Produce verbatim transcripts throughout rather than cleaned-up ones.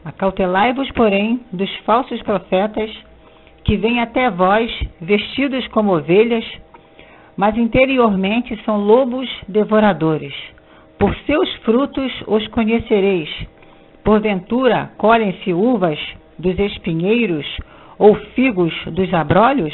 Acautelai-vos, porém, dos falsos profetas, que vêm até vós vestidos como ovelhas, mas interiormente são lobos devoradores. Por seus frutos os conhecereis. Porventura, colhem-se uvas dos espinheiros ou figos dos abrolhos?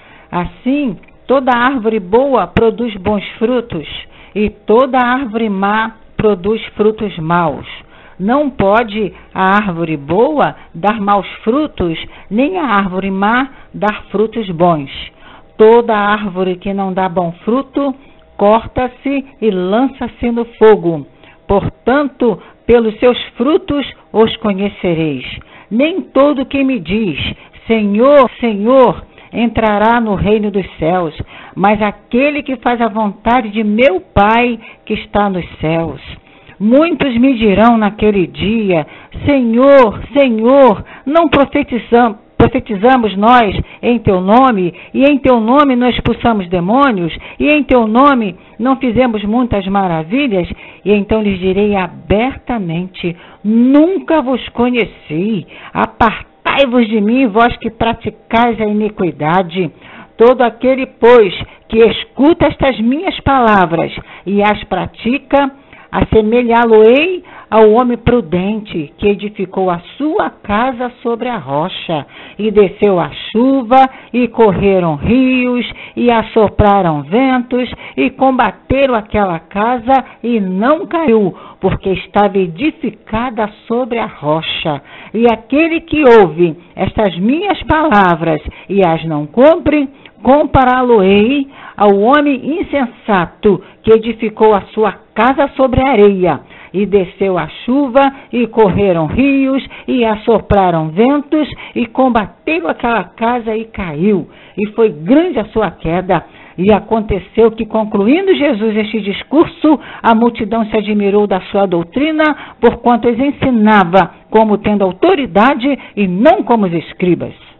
Assim, toda árvore boa produz bons frutos, e toda árvore má produz frutos maus. Não pode a árvore boa dar maus frutos, nem a árvore má dar frutos bons. Toda árvore que não dá bom fruto, corta-se e lança-se no fogo. Portanto, pelos seus frutos os conhecereis. Nem todo que me diz, Senhor, Senhor, entrará no reino dos céus, mas aquele que faz a vontade de meu Pai que está nos céus. Muitos me dirão naquele dia, Senhor, Senhor, não profetizamos, profetizamos nós em teu nome, e em teu nome não expulsamos demônios, e em teu nome não fizemos muitas maravilhas? E então lhes direi abertamente, nunca vos conheci, apartai-vos de mim, vós que praticais a iniquidade. Todo aquele, pois, que escuta estas minhas palavras e as pratica, assemelhá-lo-ei ao homem prudente que edificou a sua casa sobre a rocha, e desceu a chuva, e correram rios, e assopraram ventos, e combateram aquela casa, e não caiu, porque estava edificada sobre a rocha. E aquele que ouve estas minhas palavras e as não cumpre, compará-lo-ei ao homem insensato que edificou a sua casa sobre a areia, e desceu a chuva, e correram rios, e assopraram ventos, e combateu aquela casa, e caiu, e foi grande a sua queda. E aconteceu que, concluindo Jesus este discurso, a multidão se admirou da sua doutrina, porquanto os ensinava como tendo autoridade, e não como os escribas.